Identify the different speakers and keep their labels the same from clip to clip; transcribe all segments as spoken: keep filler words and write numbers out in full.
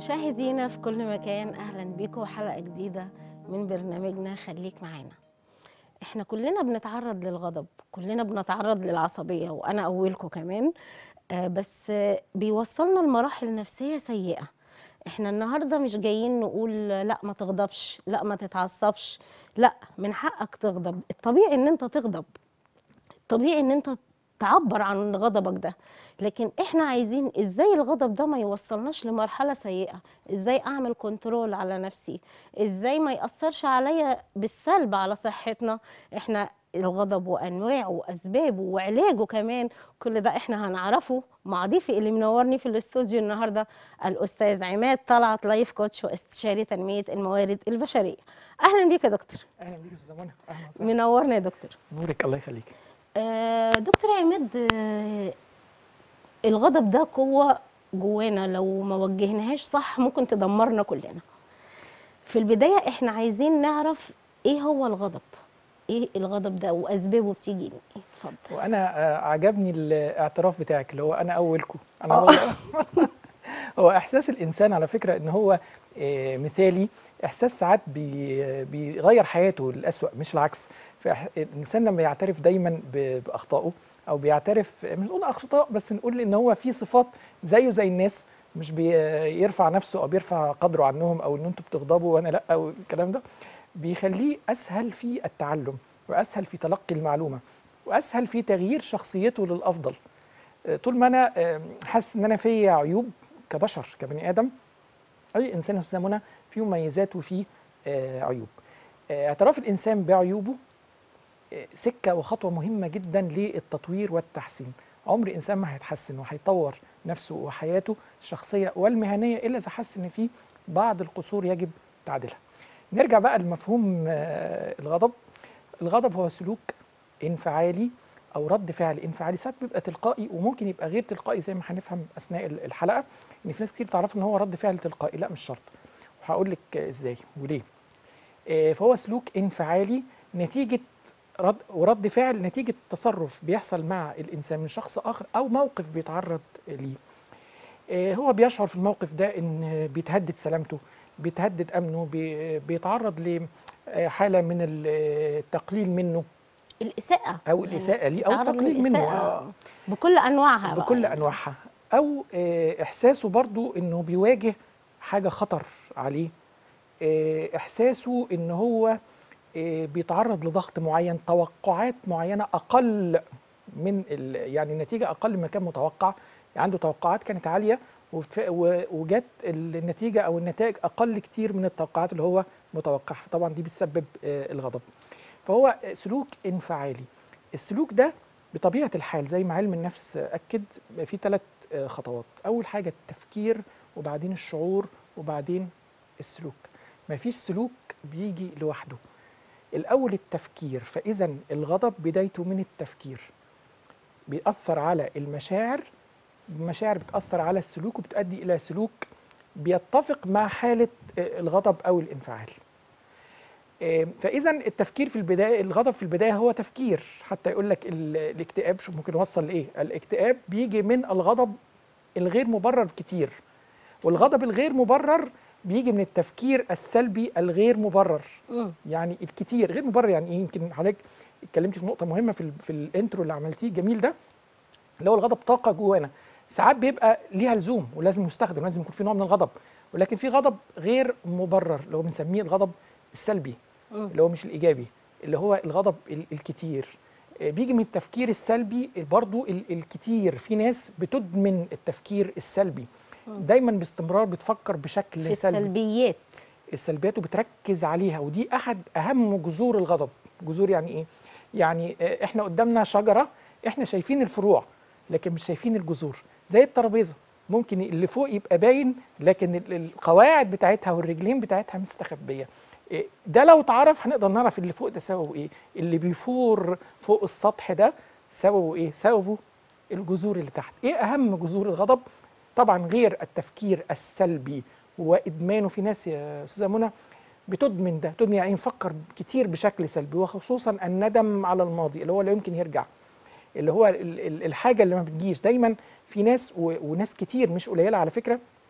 Speaker 1: مشاهدينا في كل مكان، أهلا بيكم وحلقة جديدة من برنامجنا خليك معانا. احنا كلنا بنتعرض للغضب، كلنا بنتعرض للعصبية، وأنا أولكم كمان. آه بس آه بيوصلنا لمراحل نفسية سيئة. احنا النهاردة مش جايين نقول لا ما تغضبش، لا ما تتعصبش، لا، من حقك تغضب، الطبيعي ان انت تغضب، طبيعي ان انت تعبر عن غضبك ده. لكن احنا عايزين ازاي الغضب ده ما يوصلناش لمرحلة سيئة، ازاي اعمل كنترول على نفسي، ازاي ما يأثرش عليا بالسلب على صحتنا. احنا الغضب وانواعه واسبابه وعلاجه كمان، كل ده احنا هنعرفه مع ضيفي اللي منورني في الاستوديو النهارده، الاستاذ عماد طلعت، لايف كوتش واستشاري تنمية الموارد البشرية. اهلا بيك يا دكتور.
Speaker 2: اهلا بيك يا استاذه منى، اهلا وسهلا.
Speaker 1: منورنا يا دكتور.
Speaker 2: نورك، الله يخليك.
Speaker 1: آه، دكتور عماد، آه، الغضب ده قوة جوانا، لو ما وجهناهاش صح ممكن تدمرنا كلنا. في البداية احنا عايزين نعرف ايه هو الغضب، ايه الغضب ده واسبابه بتيجي من ايه؟ اتفضل.
Speaker 2: وانا آه، عجبني الاعتراف بتاعك اللي هو انا اولكم انا
Speaker 1: آه.
Speaker 2: والله. هو احساس الانسان على فكره ان هو آه، مثالي، احساس ساعات بي- بيغير حياته للأسوأ مش العكس. فالانسان لما يعترف دايما ب- باخطائه، او بيعترف، مش نقول اخطاء بس نقول ان هو في صفات زيه زي الناس، مش بيرفع نفسه او بيرفع قدره عنهم، او ان انتوا بتغضبوا وانا لا، او الكلام ده بيخليه اسهل في التعلم، واسهل في تلقي المعلومه، واسهل في تغيير شخصيته للافضل. آه، طول ما انا آه، حاسس ان انا فيا عيوب كبشر كبني ادم، اي انسان يا استاذه منى فيه مميزات وفيه آه، عيوب. آه، اعتراف الانسان بعيوبه آه، سكه وخطوه مهمه جدا للتطوير والتحسين. عمر انسان ما هيتحسن وهيطور نفسه وحياته الشخصيه والمهنيه الا اذا حس ان فيه بعض القصور يجب تعديلها. نرجع بقى لمفهوم آه، الغضب. الغضب هو سلوك انفعالي او رد فعل انفعالي، ساعات بيبقى تلقائي وممكن يبقى غير تلقائي زي ما هنفهم اثناء الحلقه، ان في ناس كتير تعرف ان هو رد فعل تلقائي، لا مش شرط، وهقول لك ازاي وليه. آه، فهو سلوك انفعالي نتيجه رد ورد فعل نتيجه تصرف بيحصل مع الانسان من شخص اخر او موقف بيتعرض ليه. آه، هو بيشعر في الموقف ده ان بيتهدد سلامته، بيتهدد امنه، بي- بيتعرض لحاله من التقليل منه
Speaker 1: الإساءة،
Speaker 2: او
Speaker 1: يعني
Speaker 2: الاساءه ليه او
Speaker 1: يتعرض
Speaker 2: التقليل منه آه،
Speaker 1: للإساءة بكل أنواعها بقى
Speaker 2: بكل
Speaker 1: يعني.
Speaker 2: انواعها، او آه، احساسه برضو انه بيواجه حاجه خطر عليه، آه، احساسه ان هو آه، بيتعرض لضغط معين، توقعات معينه اقل من ال- يعني النتيجه اقل ما كان متوقع، عنده توقعات كانت عاليه وف- و- وجت النتيجه او النتائج اقل كتير من التوقعات اللي هو متوقعها، فطبعا دي بتسبب آه، الغضب. فهو سلوك انفعالي. السلوك ده بطبيعه الحال زي ما علم النفس اكد في ثلاث خطوات. اول حاجه التفكير، وبعدين الشعور، وبعدين السلوك. مفيش سلوك بيجي لوحده. الاول التفكير، فاذا الغضب بدايته من التفكير، بيأثر على المشاعر، المشاعر بتأثر على السلوك وبتؤدي الى سلوك بيتفق مع حاله الغضب او الانفعال. فاذا التفكير في البدايه، الغضب في البدايه هو تفكير، حتى يقول لك الاكتئاب، شوف ممكن يوصل لايه، الاكتئاب بيجي من الغضب الغير مبرر كتير، والغضب الغير مبرر بيجي من التفكير السلبي الغير مبرر.
Speaker 1: مم.
Speaker 2: يعني الكتير غير مبرر يعني ايه؟ يمكن حضرتك اتكلمتي في نقطه مهمه في ال في الانترو اللي عملتيه جميل ده، اللي هو الغضب طاقه جوانا، ساعات بيبقى ليها لزوم ولازم يستخدم، لازم يكون في نوع من الغضب، ولكن في غضب غير مبرر اللي هو بنسميه الغضب السلبي،
Speaker 1: مم.
Speaker 2: اللي هو مش الايجابي، اللي هو الغضب ال- الكتير. آه، بيجي من التفكير السلبي برضو ال- الكتير. في ناس بتدمن التفكير السلبي، دايما باستمرار بتفكر
Speaker 1: في
Speaker 2: بشكل سلبي،
Speaker 1: السلبيات.
Speaker 2: السلبيات وبتركز عليها، ودي احد اهم جذور الغضب. جذور يعني ايه؟ يعني آه، احنا قدامنا شجره، احنا شايفين الفروع لكن مش شايفين الجذور. زي الترابيزه، ممكن اللي فوق يبقى باين لكن ال- القواعد بتاعتها والرجلين بتاعتها مستخبيه. إيه، ده لو اتعرف هنقدر نعرف اللي فوق ده سببه ايه، اللي بيفور فوق السطح ده سببه ايه، سببه الجذور اللي تحت. ايه اهم جذور الغضب؟ طبعا غير التفكير السلبي وادمانه، في ناس يا استاذه منى بتدمن ده، تدمن يعني نفكر كتير بشكل سلبي، وخصوصا الندم على الماضي اللي هو لا يمكن يرجع، اللي هو ال- ال- الحاجه اللي ما بتجيش دايما. في ناس و- وناس كتير مش قليله على فكره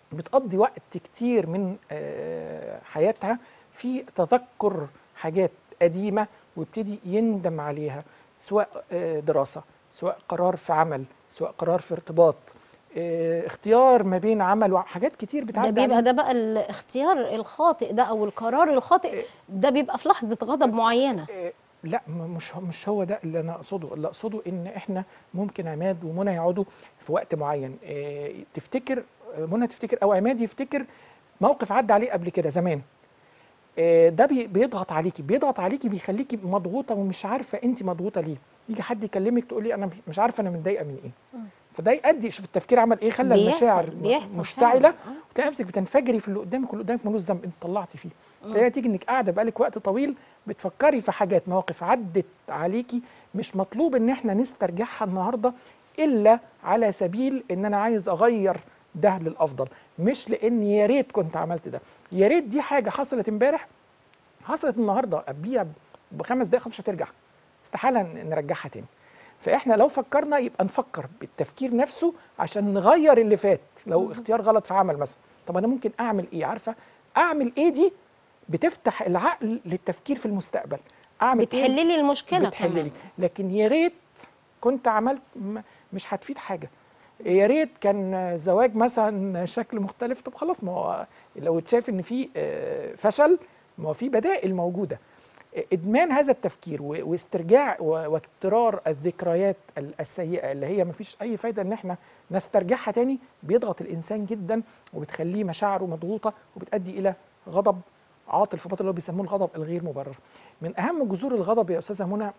Speaker 2: بتقضي وقت كتير من آه، حياتها في تذكر حاجات قديمة ويبتدي يندم عليها، سواء آه، دراسة، سواء قرار في عمل، سواء قرار في ارتباط، آه، اختيار ما بين عمل وحاجات كتير
Speaker 1: ده
Speaker 2: بتعدي
Speaker 1: بيبقى
Speaker 2: عليه.
Speaker 1: ده بقى الاختيار الخاطئ ده او القرار الخاطئ،
Speaker 2: آه،
Speaker 1: ده بيبقى في لحظة غضب معينة.
Speaker 2: آه، لا م- مش هو- مش هو ده اللي انا اقصده. اللي اقصده ان احنا ممكن عماد ومنى يقعدوا في وقت معين، آه، تفتكر آه، منى تفتكر او عماد يفتكر موقف عدى عليه قبل كده زمان، آه، ده بي- بيضغط عليكي بيضغط عليكي بيخليكي مضغوطه ومش عارفه انت مضغوطه ليه. يجي حد يكلمك تقولي انا مش مش عارفه انا متضايقه من ايه. فده يؤدي، شوف التفكير عمل ايه، خلى
Speaker 1: بيحصل
Speaker 2: المشاعر م-
Speaker 1: بيحصل فعلا.
Speaker 2: مشتعله،
Speaker 1: اه.
Speaker 2: وتلاقي نفسك بتنفجري في اللي قدامك، واللي قدامك ملوش ذنب انت طلعتي فيه.
Speaker 1: مم.
Speaker 2: تلاقي تيجي انك قاعده بقالك وقت طويل بتفكري في حاجات، مواقف عدت عليكي مش مطلوب ان احنا نسترجعها النهارده، الا على سبيل ان انا عايز اغير ده للافضل، مش لان يا ريت كنت عملت ده. يا ريت دي حاجه حصلت امبارح، حصلت النهارده قبليها بخمس دقائق مش هترجع، استحاله ن- نرجعها تاني. فاحنا لو فكرنا يبقى نفكر بالتفكير نفسه عشان نغير اللي فات. لو اختيار غلط في عمل مثلا، طب انا ممكن اعمل ايه؟ عارفه اعمل ايه؟ دي بتفتح العقل للتفكير في المستقبل. اعمل ايه؟
Speaker 1: بتحللي المشكلة
Speaker 2: بتحللي.
Speaker 1: كمان.
Speaker 2: لكن يا ريت كنت عملت، م- مش هتفيد حاجه. يا ريت كان زواج مثلا شكل مختلف، طب خلاص، ما هو لو اتشاف ان في آه، فشل، ما هو في بدائل موجوده. ادمان هذا التفكير و- واسترجاع و- واكترار الذكريات ال- السيئه اللي هي ما فيش اي فايده ان احنا نسترجعها تاني، بيضغط الانسان جدا وبتخليه مشاعره مضغوطه، وبتؤدي الى غضب عاطل في باطل اللي هو بيسموه الغضب الغير مبرر. من اهم جذور الغضب يا استاذه منى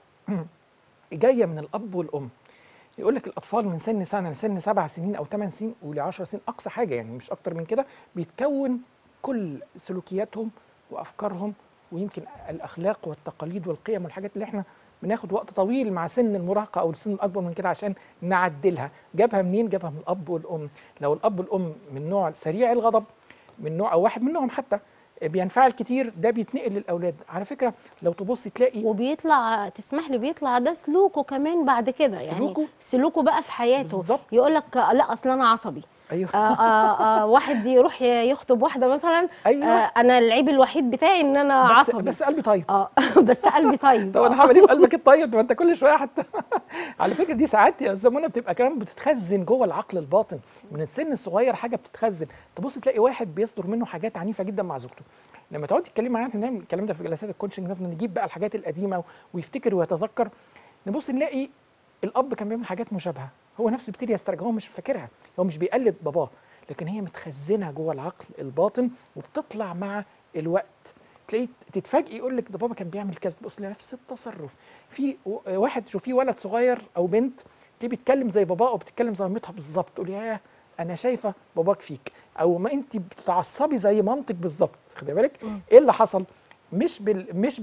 Speaker 2: جايه من الاب والام. يقول لك الاطفال من سن سنه لسن سبع سنين او ثمان سنين ولعشر سنين اقصى حاجه، يعني مش اكتر من كده، بيتكون كل سلوكياتهم وافكارهم، ويمكن الاخلاق والتقاليد والقيم والحاجات اللي احنا بناخد وقت طويل مع سن المراهقه او السن الاكبر من كده عشان نعدلها. جابها منين؟ جابها من الاب والام. لو الاب والام من نوع سريع الغضب، من نوع او واحد منهم حتى بينفعل كتير، ده بيتنقل للاولاد. على فكره لو تبصي تلاقي
Speaker 1: وبيطلع، تسمح لي، بيطلع ده سلوكه كمان بعد كده، يعني
Speaker 2: سلوكه
Speaker 1: سلوكه بقى في حياته.
Speaker 2: بالظبط.
Speaker 1: يقول لك لا اصل انا عصبي.
Speaker 2: ايوه
Speaker 1: آه آه آه واحد يروح يخطب واحده مثلا، آه
Speaker 2: ايوه
Speaker 1: انا العيب الوحيد بتاعي ان انا
Speaker 2: بس
Speaker 1: عصبي.
Speaker 2: بس قلبي طيب.
Speaker 1: اه بس قلبي طيب.
Speaker 2: طب
Speaker 1: آه.
Speaker 2: انا هعمل ايه بقلبك الطيب؟ ما انت كل شويه حتى على فكره دي ساعات يا استاذه منى بتبقى كمان بتتخزن جوه العقل الباطن من السن الصغير، حاجه بتتخزن. تبص تلاقي واحد بيصدر منه حاجات عنيفه جدا مع زوجته، لما تقعدي تتكلمي معاه، احنا بنعمل الكلام ده في جلسات الكوتشنج، نفضل نجيب بقى الحاجات القديمه ويفتكر ويتذكر، نبص نلاقي الاب كان بيعمل حاجات مشابهه، هو نفسه بيبتدي يسترجع، هو مش فاكرها، هو مش بيقلد باباه، لكن هي متخزنه جوه العقل الباطن وبتطلع مع الوقت. تلاقيه تتفاجئي يقول لك ده بابا كان بيعمل كذا، تبص نفس التصرف. في و- واحد تشوفيه ولد صغير او بنت تلاقيه بيتكلم زي باباه او بتتكلم زي مامتها بالظبط، تقول ياه انا شايفه باباك فيك، او ما انت بتتعصبي زي مامتك بالظبط. خدي بالك
Speaker 1: مم.
Speaker 2: ايه اللي حصل؟ مش بال مش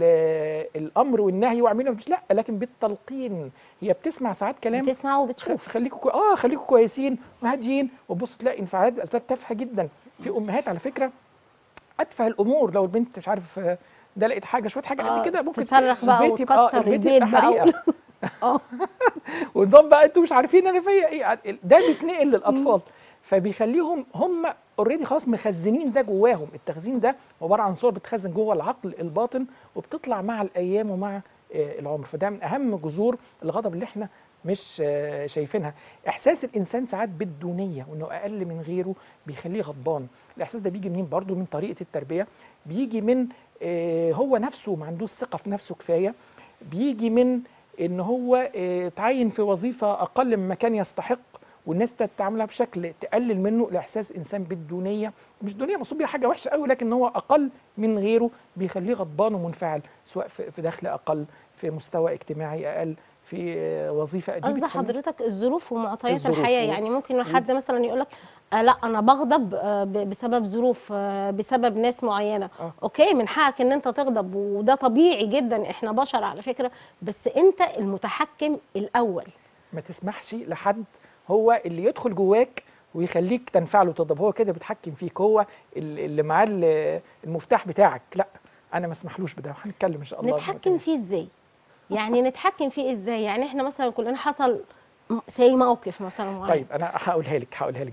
Speaker 2: بالامر والنهي واعملوا، مش، لا، لكن بالتلقين. هي بتسمع ساعات كلام،
Speaker 1: بتسمع
Speaker 2: خ-
Speaker 1: وبتشوف.
Speaker 2: خليكوا كو... اه خليكوا كويسين وهاديين، وتبص تلاقي انفعالات باسباب تافهه جدا. في امهات على فكره اتفه الامور، لو البنت مش عارف آه، دلقت حاجه شويه حاجه قد
Speaker 1: اه
Speaker 2: كده، ممكن ت-
Speaker 1: تصرخ بقى
Speaker 2: البيت يبقى اه
Speaker 1: وتكسر
Speaker 2: البيت
Speaker 1: البيت
Speaker 2: يبقى
Speaker 1: بقى
Speaker 2: حريقه
Speaker 1: و... اه
Speaker 2: ونظام بقى انتوا مش عارفين انا فيا ايه. ده بيتنقل للاطفال، فبيخليهم هم اوريدي خلاص مخزنين ده جواهم. التخزين ده عباره عن صور بتخزن جوه العقل الباطن وبتطلع مع الايام ومع آه، العمر. فده من اهم جذور الغضب اللي احنا مش آه، شايفينها. احساس الانسان ساعات بالدونيه وانه اقل من غيره بيخليه غضبان. الاحساس ده بيجي منين؟ برضو من طريقه التربيه، بيجي من آه، هو نفسه ما عندوش ثقه في نفسه كفايه، بيجي من ان هو آه، اتعين في وظيفه اقل مما كان يستحق، والناس بتتعاملها بشكل تقلل منه لاحساس انسان بالدونيه. مش دونيه مقصود بيها حاجه وحشه قوي، لكن هو اقل من غيره بيخليه غضبان ومنفعل، سواء في في دخل اقل، في مستوى اجتماعي اقل، في آه، وظيفه دي
Speaker 1: قصد
Speaker 2: بتخليه
Speaker 1: حضرتك الظروف ومعطيات
Speaker 2: الظروف
Speaker 1: الحياه،
Speaker 2: و-
Speaker 1: يعني ممكن
Speaker 2: و-
Speaker 1: حد مثلا يقول لك آه لا انا بغضب آه ب- بسبب ظروف، آه بسبب ناس معينه.
Speaker 2: اه
Speaker 1: اوكي، من حقك ان انت تغضب، وده طبيعي جدا، احنا بشر على فكره، بس انت المتحكم الاول.
Speaker 2: ما تسمحش لحد هو اللي يدخل جواك ويخليك تنفعل وتغضب، هو كده بيتحكم فيك، هو ال- اللي معاه ال- المفتاح بتاعك. لا، انا ما اسمحلوش بده، هنتكلم ان شاء الله.
Speaker 1: نتحكم فيه ازاي؟ يعني نتحكم فيه ازاي؟ يعني احنا مثلا كلنا حصل م- زي موقف مثلا معين.
Speaker 2: طيب انا هقولها لك هقولها لك دلوقتي.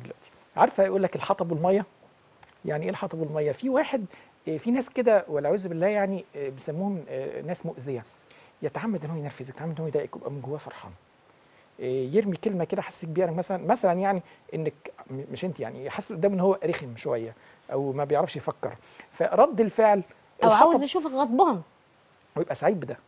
Speaker 2: عارفه يقول لك الحطب والميه. يعني ايه الحطب والميه؟ في واحد آه، في ناس كده والعياذ بالله يعني آه، بيسموهم آه، ناس مؤذيه، يتعمد ان هو ينرفزك، يتعمد ان هو يضايقك، يبقى من جواه فرحان، آه، يرمي كلمه كده حسك بيها مثلا مثلا يعني انك م- مش انت يعني حاسس قدامه ان هو رخم شويه او ما بيعرفش يفكر، فرد الفعل
Speaker 1: او عاوز
Speaker 2: الحطب
Speaker 1: يشوفك غضبان.
Speaker 2: ويبقى سعيد بده.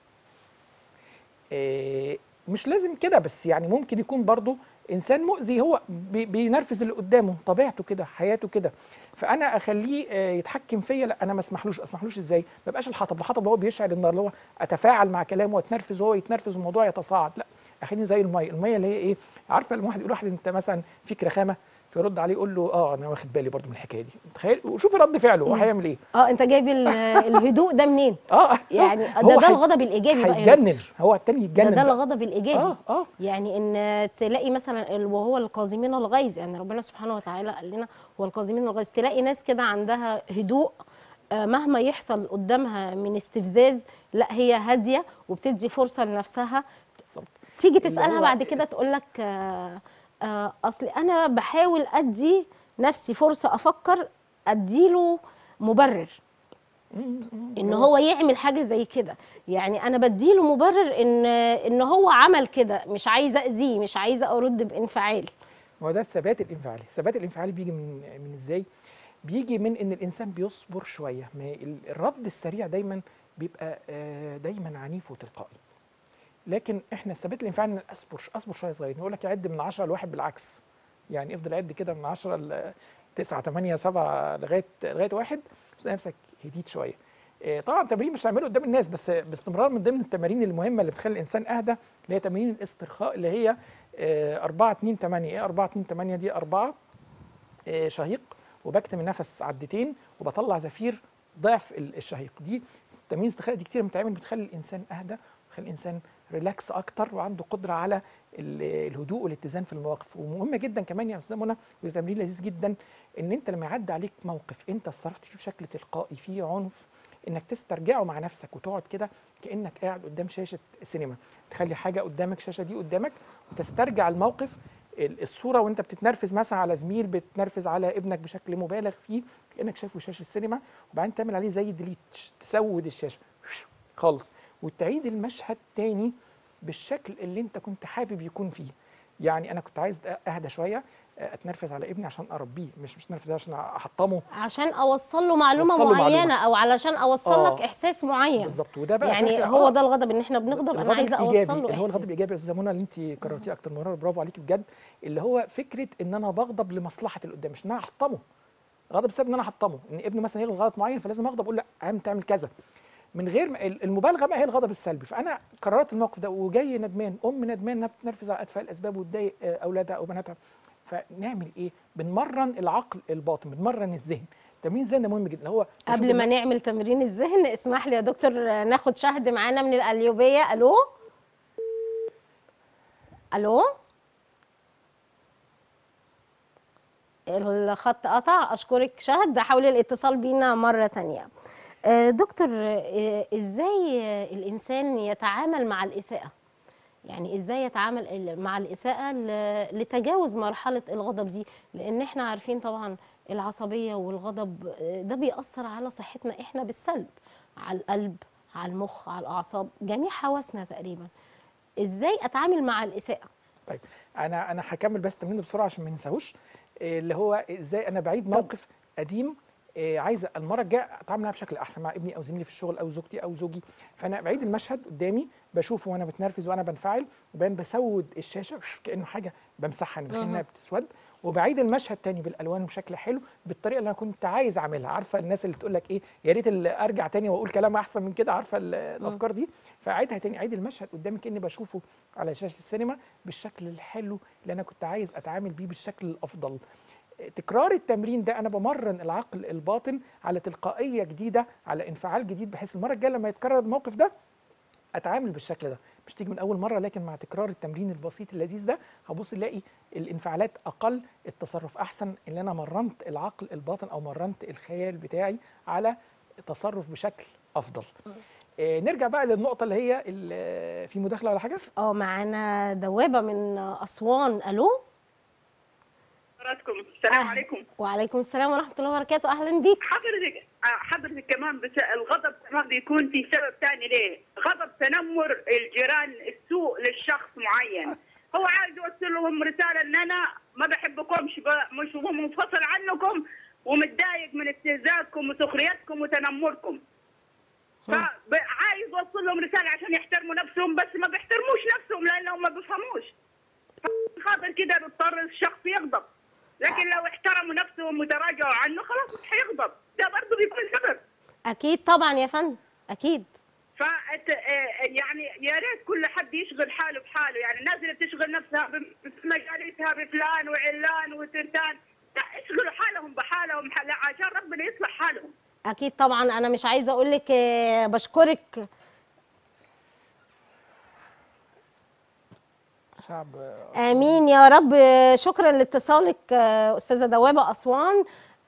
Speaker 2: آه، مش لازم كده، بس يعني ممكن يكون برضو انسان مؤذي، هو بي- بينرفز اللي قدامه، طبيعته كده، حياته كده، فانا اخليه آه، يتحكم فيا؟ لا، انا ما اسمحلوش. اسمحلوش ازاي؟ ما بقاش الحطب. الحطب اللي هو بيشعل النار، اللي هو اتفاعل مع كلامه واتنرفز وهو يتنرفز والموضوع يتصاعد. لا، اخليني زي الميه. الميه اللي هي ايه؟ عارفه لما واحد يقول واحد انت مثلا فيك رخامه، فيرد عليه يقول له اه انا واخد بالي برضو من الحكايه دي. تخيل وشوف رد فعله هو
Speaker 1: مم.
Speaker 2: هيعمل ايه.
Speaker 1: اه انت جايب ال- الهدوء ده منين؟
Speaker 2: اه
Speaker 1: يعني ده
Speaker 2: هو
Speaker 1: ده
Speaker 2: هي-
Speaker 1: الغضب الايجابي بقى يا
Speaker 2: هيتجنن،
Speaker 1: دكتور.
Speaker 2: هو التاني
Speaker 1: ده
Speaker 2: يتجنن
Speaker 1: ده
Speaker 2: بقى.
Speaker 1: الغضب الايجابي.
Speaker 2: اه اه
Speaker 1: يعني ان تلاقي مثلا ال- وهو القازمين الغيظ، يعني ربنا سبحانه وتعالى قال لنا هو القازمين الغيظ. تلاقي ناس كده عندها هدوء، آه، مهما يحصل قدامها من استفزاز لا هي هاديه وبتدي فرصه لنفسها.
Speaker 2: بالظبط.
Speaker 1: تيجي
Speaker 2: اللي
Speaker 1: تسالها
Speaker 2: هو
Speaker 1: بعد كده تقول لك آه، آه، اصل انا بحاول ادي نفسي فرصه افكر، اديله مبرر
Speaker 2: مم، مم،
Speaker 1: ان
Speaker 2: اللي هو
Speaker 1: هو يعمل حاجه زي كده. يعني انا بديله مبرر ان ان هو عمل كده، مش عايزه اذيه، مش عايزه ارد بانفعال.
Speaker 2: هو ده الثبات الانفعالي. الثبات الانفعالي بيجي من من ازاي؟ بيجي من ان الانسان بيصبر شويه. ما ال- الرد السريع دايما بيبقى آه، دايما عنيف وتلقائي، لكن احنا الثبات الانفعالي ان اصبر اصبر شويه صغيرين. يقول لك يعد من عشرة لواحد بالعكس، يعني افضل عد كده من عشرة ل تسعة تمانية سبعة لغايه لغايه واحد، تلاقي نفسك هديت شويه. آه، طبعا تمرين مش هتعمله قدام الناس، بس باستمرار من ضمن التمارين المهمه اللي بتخلي الانسان اهدى، اللي هي تمارين الاسترخاء، اللي هي آه، أربعة اتنين تمانية. ايه أربعة اتنين تمانية دي؟ أربعة آه، شهيق، وبكتم النفس عدتين، وبطلع زفير ضعف ال- الشهيق. دي تمارين الاسترخاء دي كتير بتتعمل، بتخلي الانسان اهدى، بتخلي الانسان ريلاكس اكتر، وعنده قدره على ال- الهدوء والاتزان في المواقف. ومهمه جدا كمان يا استاذه منى، وده تمرين لذيذ جدا، ان انت لما يعدي عليك موقف انت اتصرفت فيه بشكل تلقائي فيه عنف، انك تسترجعه مع نفسك وتقعد كده كانك قاعد قدام شاشه سينما. تخلي حاجه قدامك، الشاشه دي قدامك، وتسترجع الموقف، ال- الصوره وانت بتتنرفز مثلا على زميل، بتنرفز على ابنك بشكل مبالغ فيه، كانك شايفه شاشه السينما، وبعدين تعمل عليه زي ديليت، تسود الشاشه خالص، وتعيد المشهد تاني بالشكل اللي انت كنت حابب يكون فيه. يعني انا كنت عايز اهدى شويه، اتنرفز على ابني عشان اربيه، مش مش نرفز عشان احطمه.
Speaker 1: عشان اوصل له معلومه
Speaker 2: اوصل له معلومه.
Speaker 1: معينه، او علشان اوصل لك
Speaker 2: اه
Speaker 1: احساس معين.
Speaker 2: بالظبط. وده بقى
Speaker 1: يعني
Speaker 2: فكره
Speaker 1: هو
Speaker 2: اه
Speaker 1: ده الغضب، ان احنا بنغضب انا
Speaker 2: الغضب
Speaker 1: عايزه اوصل
Speaker 2: الايجابي،
Speaker 1: له
Speaker 2: اللي هو الغضب
Speaker 1: احساس.
Speaker 2: الايجابي يا استاذه منى، اللي انت كررتيه اكتر من مره، برافو عليكي بجد. اللي هو فكره ان انا بغضب لمصلحه اللي قدام، مش ان انا احطمه. غضب بسبب ان انا احطمه، ان ابني مثلا يغلط غلط معين، فلازم اغضب اقول لا عم تعمل كذا، من غير ما المبالغه بقى هي الغضب السلبي. فانا قررت الموقف ده وجاي ندمان، ام ندمان انها بتنرفز على اتفه الاسباب وتضايق آه، اولادها او بناتها. فنعمل ايه؟ بنمرن العقل الباطن، بنمرن الذهن. تمرين الذهن ده مهم جدا، اللي هو بشوف
Speaker 1: قبل ما
Speaker 2: الم-
Speaker 1: نعمل تمرين الذهن، اسمح لي يا دكتور ناخد شهد معانا من القليوبيه. الو الو، الخط قطع. اشكرك شهد، حاولي الاتصال بينا مره تانية. آه، دكتور، آه، ازاي آه، الانسان يتعامل مع الاساءه؟ يعني ازاي يتعامل ال- مع الاساءه ل- لتجاوز مرحله الغضب دي؟ لان احنا عارفين طبعا العصبيه والغضب آه، ده بيأثر على صحتنا احنا بالسلب، على القلب، على المخ، على الاعصاب، جميع حواسنا تقريبا. ازاي اتعامل مع الاساءه؟
Speaker 2: طيب انا انا هكمل بس التمرين ده بسرعه عشان ما ننساهوش. إيه اللي هو ازاي انا بعيد موقف قديم، إيه عايز المره الجايه اتعامل معاه بشكل احسن مع ابني او زميلي في الشغل او زوجتي او زوجي. فانا بعيد المشهد قدامي، بشوفه وانا بتنرفز وانا بنفعل، وبعدين بسود الشاشه كانه حاجه بمسحها، انا بتخيل انها بتسود، وبعيد المشهد تاني بالالوان بشكل حلو بالطريقه اللي انا كنت عايز اعملها. عارفه الناس اللي تقول لك ايه، يا ريت اللي ارجع تاني واقول كلام احسن من كده، عارفه ال- الافكار دي. فاعيدها تاني، اعيد المشهد قدامي كاني بشوفه على شاشه السينما بالشكل الحلو اللي انا كنت عايز اتعامل بيه بالشكل الافضل. تكرار التمرين ده انا بمرن العقل الباطن على تلقائيه جديده، على انفعال جديد، بحيث المره الجايه لما يتكرر الموقف ده اتعامل بالشكل ده. مش تيجي من اول مره، لكن مع تكرار التمرين البسيط اللذيذ ده هبص الاقي الانفعالات اقل، التصرف احسن، ان انا مرنت العقل الباطن او مرنت الخيال بتاعي على تصرف بشكل افضل. آه نرجع بقى للنقطه اللي هي اللي في مداخله ولا حاجه.
Speaker 1: اه معانا دوابه من اسوان. الو
Speaker 3: حضراتكم السلام
Speaker 1: أهلا.
Speaker 3: عليكم.
Speaker 1: وعليكم السلام ورحمة الله وبركاته، أهلا بيك.
Speaker 3: حضرتك حضرتك كمان بس الغضب كمان بيكون في سبب ثاني ليه؟ غضب تنمر الجيران السوء للشخص معين، هو عايز يوصل لهم رسالة ان انا ما بحبكمش، مش هو منفصل عنكم ومتضايق من استهزائكم وسخريتكم وتنمركم. فعايز يوصل لهم رسالة عشان يحترموا نفسهم، بس ما بيحترموش نفسهم لانهم ما بيفهموش. خاطر كده بيضطر الشخص يغضب، لكن لو احترموا نفسهم وتراجعوا عنه خلاص مش هيغضب، ده برضه بيكون سبب.
Speaker 1: أكيد طبعا يا فندم، أكيد.
Speaker 3: ف يعني يا ريت كل حد يشغل حاله بحاله، يعني الناس اللي بتشغل نفسها بمجالتها بفلان وعلان وترتان، لا يشغلوا حالهم بحالهم عشان ربنا يصلح حالهم.
Speaker 1: أكيد طبعا. أنا مش عايزة أقول لك بشكرك.
Speaker 2: شعب
Speaker 1: امين يا رب. شكرا لاتصالك استاذه دوابه اسوان.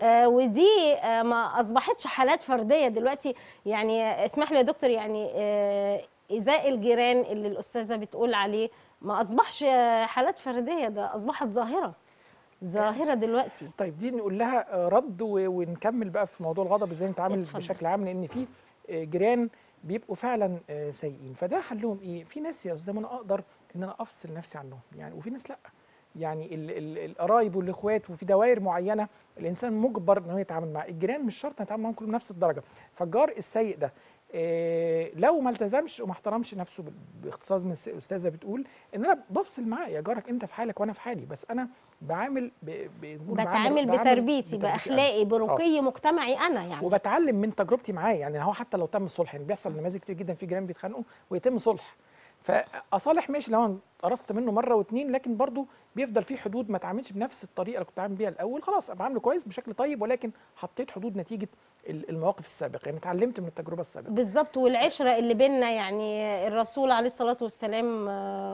Speaker 1: ودي ما اصبحتش حالات فرديه دلوقتي، يعني اسمح لي يا دكتور، يعني ايذاء الجيران اللي الاستاذه بتقول عليه ما اصبحش حالات فرديه، ده اصبحت ظاهره ظاهره دلوقتي.
Speaker 2: طيب دي نقول لها رد ونكمل بقى في موضوع الغضب ازاي نتعامل
Speaker 1: اتفضل.
Speaker 2: بشكل عام، لان في جيران بيبقوا فعلا سيئين. فده حلهم ايه؟ في ناس يا استاذ انا اقدر ان انا افصل نفسي عنهم يعني، وفي ناس لا. يعني القرايب والاخوات وفي دوائر معينه الانسان مجبر ان هو يتعامل مع الجيران، مش شرط نتعامل معاهم كلهم بنفس الدرجه. فالجار السيء ده إيه لو ما التزمش وما احترمش نفسه، باختصاص من الاستاذه بتقول ان انا بفصل معاه، يا جارك انت في حالك وانا في حالي، بس انا بعامل ب...
Speaker 1: بتعامل بتربيتي باخلاقي برقي مجتمعي انا يعني،
Speaker 2: وبتعلم من تجربتي معاه. يعني هو حتى لو تم الصلح، يعني بيحصل نماذج كتير جدا في جيران بيتخانقوا ويتم صلح، فاصالح ماشي لو انا قرصت منه مره واثنين، لكن برضو بيفضل في حدود، ما اتعاملش بنفس الطريقه اللي كنت عامل بيها الاول، خلاص ابقى عامله كويس بشكل طيب، ولكن حطيت حدود نتيجه المواقف السابقه، يعني اتعلمت من التجربه السابقه
Speaker 1: بالظبط. والعشره اللي بيننا، يعني الرسول عليه الصلاه والسلام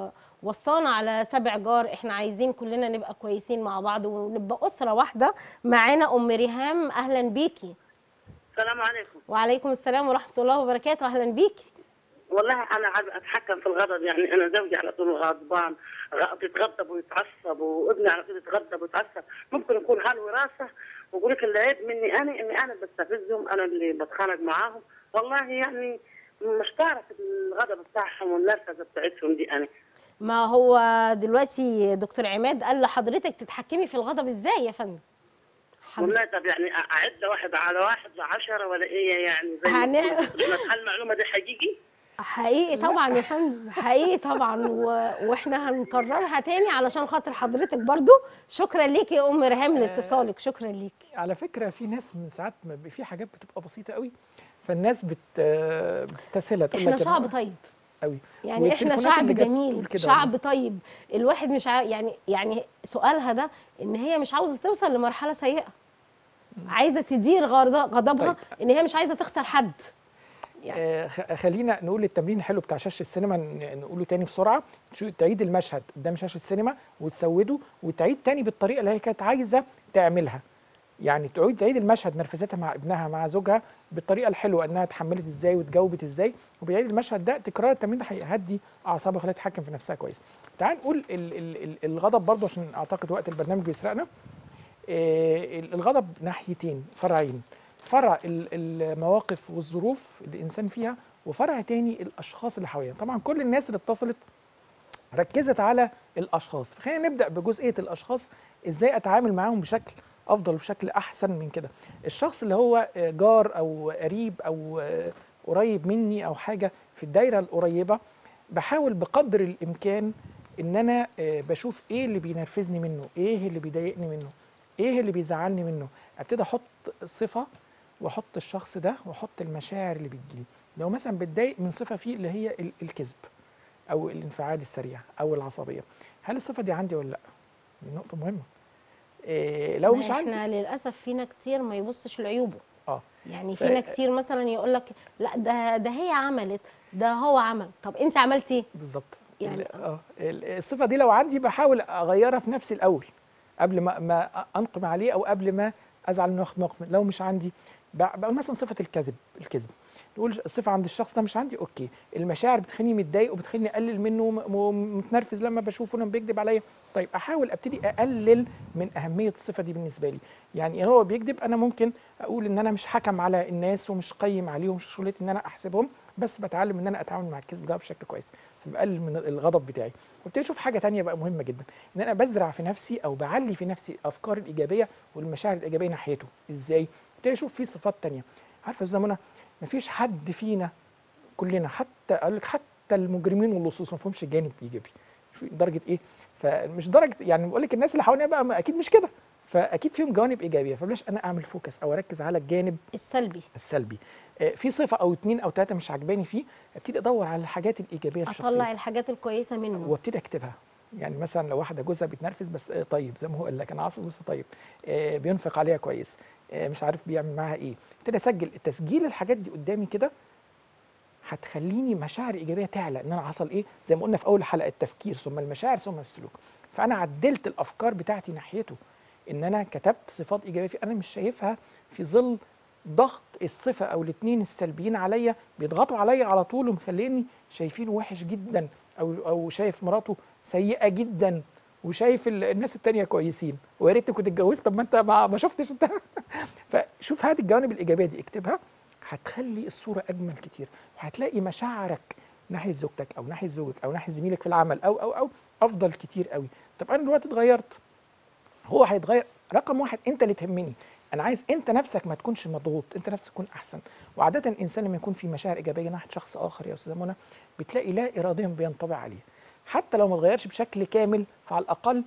Speaker 1: وصانا على سبع جار، احنا عايزين كلنا نبقى كويسين مع بعض ونبقى اسره واحده. معانا ام ريهام، اهلا بيكي.
Speaker 4: السلام عليكم.
Speaker 1: وعليكم السلام ورحمه الله وبركاته، اهلا بيكي.
Speaker 4: والله انا عايزه اتحكم في الغضب، يعني انا زوجي على طول غضبان، بيتغضب ويتعصب، وابني على طول يتغضب ويتعصب. ممكن يكون حال وراثه، ويقول لك العيب مني انا، اني انا بستفزهم، انا اللي بتخانق معاهم. والله يعني مش تعرف الغضب بتاعهم والنرفزه بتاعتهم دي انا.
Speaker 1: ما هو دلوقتي دكتور عماد قال لحضرتك تتحكمي في الغضب ازاي يا فندم؟
Speaker 4: والله طب يعني اعد واحد على واحد لعشرة ولا ايه يعني؟ زي ما هل المعلومه دي حقيقي؟
Speaker 1: حقيقي طبعا يا فندم، حقيقي طبعا. و... واحنا هنكررها تاني علشان خاطر حضرتك برضو. شكرا ليكي يا ام ريهام لاتصالك، شكرا ليكي.
Speaker 2: على فكره في ناس من ساعات في حاجات بتبقى بسيطه قوي، فالناس بت بتستسهلها، تقول لك
Speaker 1: احنا شعب طيب
Speaker 2: قوي،
Speaker 1: يعني احنا شعب جميل، شعب طيب. الواحد مش ع... يعني يعني سؤالها ده ان هي مش عاوزه توصل لمرحله سيئه، عايزه تدير غضبها. طيب. ان هي مش عايزه تخسر حد
Speaker 2: يعني. آه خلينا نقول التمرين الحلو بتاع شاشه السينما، نقوله تاني بسرعه. تعيد المشهد قدام شاشه السينما وتسوده، وتعيد تاني بالطريقه اللي هي كانت عايزه تعملها. يعني تعيد تعيد المشهد، نرفزتها مع ابنها مع زوجها بالطريقه الحلوه، انها اتحملت ازاي واتجاوبت ازاي، وبيعيد المشهد ده. تكرار التمرين ده هيهدي اعصابها ويخليها تتحكم في نفسها كويس. تعال نقول ال ال ال الغضب برضه، عشان اعتقد وقت البرنامج بيسرقنا. آه الغضب ناحيتين، فرعين. فرع المواقف والظروف اللي الانسان فيها، وفرع تاني الاشخاص اللي حوالينا. طبعا كل الناس اللي اتصلت ركزت على الاشخاص، فخلينا نبدا بجزئيه الاشخاص، ازاي اتعامل معاهم بشكل افضل وبشكل احسن من كده. الشخص اللي هو جار او قريب او قريب مني او حاجه في الدايره القريبه، بحاول بقدر الامكان ان انا بشوف ايه اللي بينرفزني منه، ايه اللي بيضايقني منه، ايه اللي بيزعلني منه. ابتدي احط صفه واحط الشخص ده واحط المشاعر اللي بتجيلي. لو مثلا بتضايق من صفه فيه اللي هي الكذب او الانفعال السريع او العصبيه، هل الصفه دي عندي ولا لا؟ دي نقطه مهمه. إيه لو مش عندي،
Speaker 1: احنا للاسف فينا كتير ما يبصش لعيوبه.
Speaker 2: اه
Speaker 1: يعني ف... فينا كتير مثلا يقول لك لا ده ده هي عملت، ده هو عمل، طب انت عملتي ايه؟
Speaker 2: بالظبط.
Speaker 1: يعني
Speaker 2: اه الصفه دي لو عندي بحاول اغيرها في نفسي الاول قبل ما ما انقم عليه، او قبل ما ازعل انه ياخد موقف. لو مش عندي بقى مثلا صفه الكذب الكذب تقول الصفه عند الشخص ده مش عندي، اوكي. المشاعر بتخليني متضايق وبتخليني اقلل منه ومتنرفز لما بشوفه انه بيكذب عليا. طيب احاول ابتدي اقلل من اهميه الصفه دي بالنسبه لي. يعني هو بيكذب، انا ممكن اقول ان انا مش حكم على الناس ومش قيم عليهم، مش شغلتي ان انا احسبهم، بس بتعلم ان انا اتعامل مع الكذب ده بشكل كويس، فبقلل من الغضب بتاعي. وابتدي اشوف حاجه تانية بقى مهمه جدا، ان انا بزرع في نفسي او بعلي في نفسي الافكار الايجابيه والمشاعر الايجابيه ناحيته. ازاي؟ ابتدي اشوف فيه صفات تانية. عارفه يا زمانه، مفيش حد فينا كلنا، حتى اقول لك حتى المجرمين واللصوص ما فيهمش جانب ايجابي. درجه ايه؟ فمش درجه يعني بقول لك الناس اللي حوالينا بقى اكيد مش كده، فاكيد فيهم جوانب ايجابيه، فبلاش انا اعمل فوكس او اركز على الجانب
Speaker 1: السلبي
Speaker 2: السلبي. آه في صفه او اتنين او تلاته مش عاجباني فيه، ابتدي ادور على الحاجات الايجابيه في الشخصيه،
Speaker 1: اطلع الحاجات الكويسه منه
Speaker 2: وابتدي اكتبها. يعني مثلا لو واحده جوزها بيتنرفز بس آه طيب، زي ما هو قال لك انا عصبي بس طيب، آه بينفق عليها كويس، آه مش عارف بيعمل معاها ايه، ابتدي اسجل تسجيل الحاجات دي قدامي كده، هتخليني مشاعر ايجابيه تعلى ان انا حصل ايه، زي ما قلنا في اول حلقه، التفكير ثم المشاعر ثم السلوك. فانا عدلت الافكار بتاعتي ناحيته، ان انا كتبت صفات ايجابيه فيه انا مش شايفها في ظل ضغط الصفه او الاثنين السلبيين عليا، بيضغطوا عليا على طول ومخليني شايفينه وحش جدا، او او شايف مراته سيئه جدا، وشايف الناس التانية كويسين، ويا ريت كنت اتجوزت، طب ما انت ما, ما شفتش انت. فشوف هذه الجوانب الايجابيه دي اكتبها، هتخلي الصوره اجمل كتير، وهتلاقي مشاعرك ناحيه زوجتك او ناحيه زوجك او ناحيه زميلك في العمل او او او افضل كتير قوي. طب انا دلوقتي اتغيرت، هو هيتغير. رقم واحد، انت اللي تهمني، انا عايز انت نفسك ما تكونش مضغوط، انت نفسك تكون احسن. وعاده الانسان لما يكون في مشاعر ايجابيه ناحيه شخص اخر يا استاذه منى، بتلاقي لا اراديا بينطبع عليه، حتى لو ما اتغيرش بشكل كامل، فعلى الاقل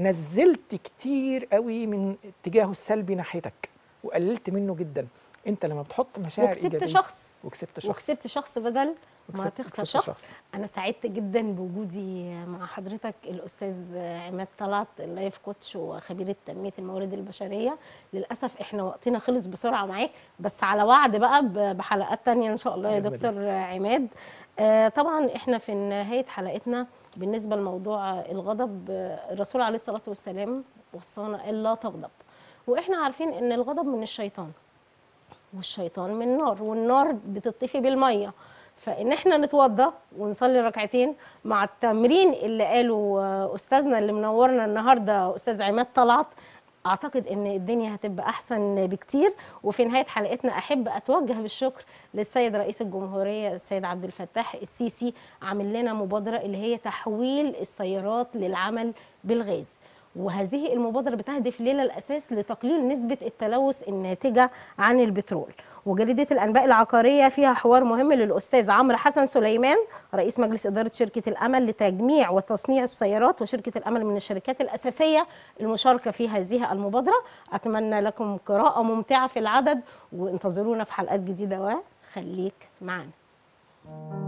Speaker 2: نزلت كتير قوي من اتجاهه السلبي ناحيتك وقللت منه جدا. انت لما بتحط مشاعر
Speaker 1: وكسبت
Speaker 2: ايجابيه
Speaker 1: شخص
Speaker 2: وكسبت شخص
Speaker 1: وكسبت شخص بدل ما
Speaker 2: وكسبت-
Speaker 1: تخسر
Speaker 2: وكسبت
Speaker 1: شخص.
Speaker 2: شخص.
Speaker 1: انا سعدت جدا بوجودي مع حضرتك الاستاذ عماد طلعت، اللايف كوتش وخبير تنميه الموارد البشريه. للاسف احنا وقتنا خلص بسرعه معاك، بس على وعد بقى ب- بحلقات تانية ان شاء الله يا
Speaker 2: بإذن
Speaker 1: دكتور عماد. آه طبعا احنا في نهايه حلقتنا بالنسبه لموضوع الغضب، آه، الرسول عليه الصلاه والسلام وصانا الا تغضب، واحنا عارفين ان الغضب من الشيطان، والشيطان من نار، والنار بتطفي بالميه. فان احنا نتوضى ونصلي ركعتين مع التمرين اللي قاله آه، استاذنا اللي منورنا النهارده استاذ عماد طلعت، اعتقد ان الدنيا هتبقى احسن بكتير. وفي نهايه حلقتنا احب اتوجه بالشكر للسيد رئيس الجمهوريه السيد عبد الفتاح السيسي، عامل لنا مبادره اللي هي تحويل السيارات للعمل بالغاز، وهذه المبادرة بتهدف ليلة الأساس لتقليل نسبة التلوث الناتجة عن البترول. وجريدة الأنباء العقارية فيها حوار مهم للأستاذ عمرو حسن سليمان رئيس مجلس إدارة شركة الأمل لتجميع وتصنيع السيارات، وشركة الأمل من الشركات الأساسية المشاركة في هذه المبادرة. أتمنى لكم قراءة ممتعة في العدد، وانتظرونا في حلقات جديدة وخليك معنا.